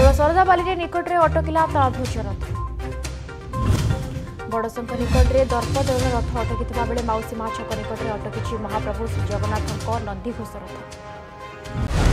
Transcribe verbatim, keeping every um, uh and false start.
सोनपुर सरदाबाली निकट में अटकिला तालध्वज रथ बड़शंख निकट में दर्पदलन रथ अटकी बेले मौसीमा छक निकट में अटकी महाप्रभु श्री जगन्नाथ नंदीघोष रथ।